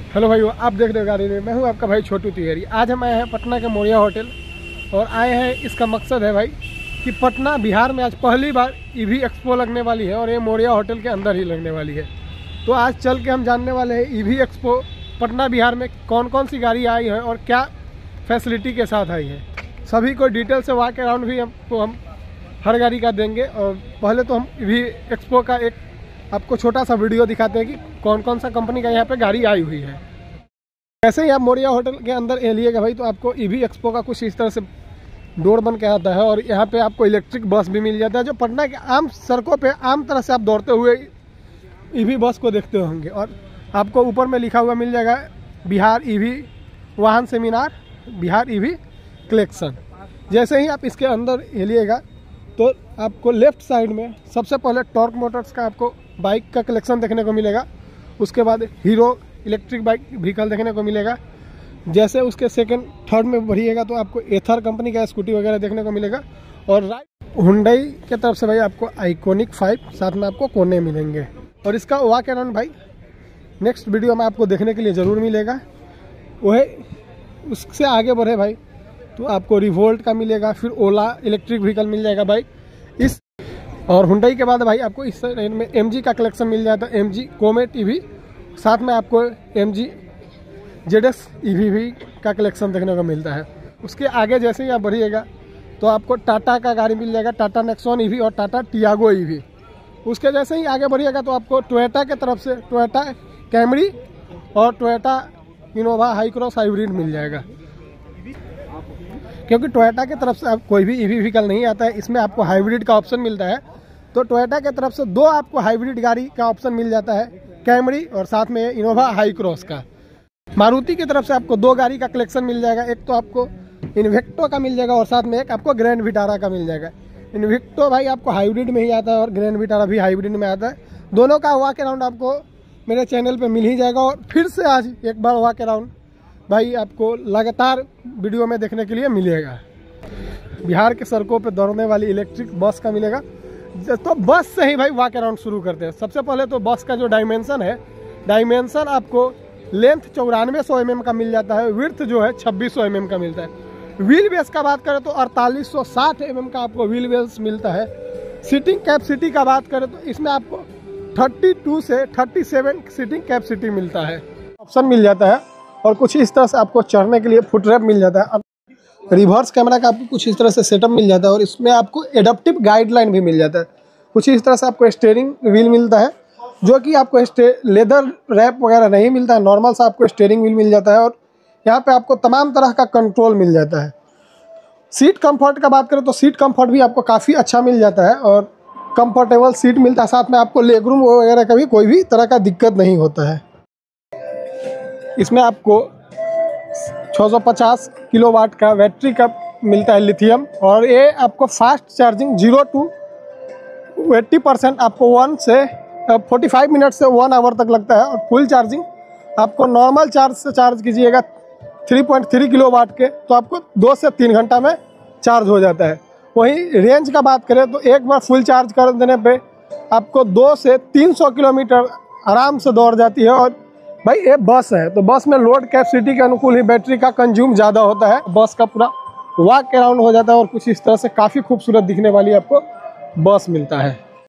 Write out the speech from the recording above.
Hello भाइयों, आप देख रहे हो गाड़ी में। मैं हूं आपका भाई छोटू तिवारी। आज हम आए हैं पटना के मोरिया होटल और आए हैं, इसका मकसद है भाई कि पटना बिहार में आज पहली बार ईवी एक्सपो लगने वाली है और ये मोरिया होटल के अंदर ही लगने वाली है। तो आज चल के हम जानने वाले हैं ईवी एक्सपो पटना बिहार में कौन कौन सी गाड़ी आई है और क्या फैसिलिटी के साथ आई है। सभी को डिटेल से वॉक अराउंड भी हम हर गाड़ी का देंगे। और पहले तो हम ईवी एक्सपो का एक आपको छोटा सा वीडियो दिखाते हैं कि कौन कौन सा कंपनी का यहाँ पे गाड़ी आई हुई है। जैसे ही आप मोरिया होटल के अंदर एलिएगा भाई, तो आपको ईवी एक्सपो का कुछ इस तरह से डोर बन के आता है और यहाँ पे आपको इलेक्ट्रिक बस भी मिल जाता है, जो पटना के आम सड़कों पे आम तरह से आप दौड़ते हुए ईवी बस को देखते होंगे। और आपको ऊपर में लिखा हुआ मिल जाएगा बिहार ईवी वाहन सेमिनार, बिहार ईवी कलेक्शन। जैसे ही आप इसके अंदर एलिएगा तो आपको लेफ्ट साइड में सबसे पहले टॉर्क मोटर्स का आपको बाइक का कलेक्शन देखने को मिलेगा। उसके बाद हीरो इलेक्ट्रिक बाइक व्हीकल देखने को मिलेगा। जैसे उसके सेकंड थर्ड में बढ़िएगा तो आपको एथर कंपनी का स्कूटी वगैरह देखने को मिलेगा। और राइट हुंडई के तरफ से भाई आपको आइकॉनिक 5 साथ में आपको कोने मिलेंगे। और इसका वॉक अराउंड भाई नेक्स्ट वीडियो में आपको देखने के लिए ज़रूर मिलेगा। वह उससे आगे बढ़े भाई तो आपको रिवोल्ट का मिलेगा, फिर ओला इलेक्ट्रिक व्हीकल मिल जाएगा भाई इस। और हुंडई के बाद भाई आपको इस रेंज में MG का कलेक्शन मिल जाता है, MG कोमेट EV, साथ में आपको MG ZS EV भी का कलेक्शन देखने को मिलता है। उसके आगे जैसे ही आप बढ़िएगा तो आपको टाटा का गाड़ी मिल जाएगा, टाटा नेक्सॉन EV और टाटा टियागो EV। उसके जैसे ही आगे बढ़िएगा तो आपको टोयोटा के तरफ से टोयोटा कैमरी और Toyota Innova Hycross hybrid मिल जाएगा। क्योंकि टोयोटा की तरफ से आप कोई भी EV व्हीकल नहीं आता है, इसमें आपको हाइब्रिड का ऑप्शन मिलता है। तो टोयोटा की तरफ से 2 आपको हाइब्रिड गाड़ी का ऑप्शन मिल जाता है, कैमरी और साथ में इनोवा हाई क्रॉस का। मारुति की तरफ से आपको 2 गाड़ी का कलेक्शन मिल जाएगा, एक तो आपको इन्वेक्टो का मिल जाएगा और साथ में एक आपको ग्रैंड विटारा का मिल जाएगा। इन्वेक्टो भाई आपको हाइब्रिड में ही आता है और ग्रैंड विटारा भी हाइब्रिड में आता है। दोनों का वॉक अराउंड आपको मेरे चैनल पर मिल ही जाएगा। और फिर से आज एक बार वॉक अराउंड भाई आपको लगातार वीडियो में देखने के लिए मिलेगा। बिहार के सड़कों पे दौड़ने वाली इलेक्ट्रिक बस का मिलेगा। तो बस से ही भाई वॉक अराउंड शुरू करते हैं। सबसे पहले तो बस का जो डायमेंशन है, डायमेंशन आपको लेंथ 9400 mm का मिल जाता है, विड्थ जो है 2600 mm का मिलता है। व्हील बेस का बात करें तो 4860 mm का आपको व्हील बेस मिलता है। सीटिंग कैपेसिटी का बात करें तो इसमें आपको 32 से 37 सीटिंग कैपेसिटी मिलता है, ऑप्शन मिल जाता है। और कुछ इस तरह से आपको चढ़ने के लिए फुट रैप मिल जाता है। रिवर्स कैमरा का आपको कुछ इस तरह से सेटअप मिल जाता है और इसमें आपको एडाप्टिव गाइडलाइन भी मिल जाता है। कुछ इस तरह से आपको स्टीयरिंग व्हील मिलता है, जो कि आपको लेदर रैप वगैरह नहीं मिलता है, नॉर्मल सा आपको स्टीयरिंग व्हील मिल जाता है। और यहाँ पे आपको तमाम तरह का कंट्रोल मिल जाता है। सीट कंफर्ट का बात करें तो सीट कंफर्ट भी आपको काफ़ी अच्छा मिल जाता है और कंफर्टेबल सीट मिलता है। साथ में आपको लेग रूम वगैरह का भी कोई भी तरह का दिक्कत नहीं होता है। इसमें आपको 650 किलोवाट का बैटरी का मिलता है लिथियम। और ये आपको फास्ट चार्जिंग 0 to 80% आपको 1 से 45 मिनट से 1 आवर तक लगता है। और फुल चार्जिंग आपको नॉर्मल चार्ज से चार्ज कीजिएगा 3.3 किलोवाट के तो आपको 2 से 3 घंटा में चार्ज हो जाता है। वहीं रेंज का बात करें तो एक बार फुल चार्ज कर देने पे आपको 200 से 300 किलोमीटर आराम से दौड़ जाती है। और भाई ये बस है तो बस में लोड कैपेसिटी के अनुकूल ही बैटरी का कंज्यूम ज़्यादा होता है। बस का पूरा वॉक अराउंड हो जाता है और कुछ इस तरह से काफ़ी खूबसूरत दिखने वाली आपको बस मिलता है।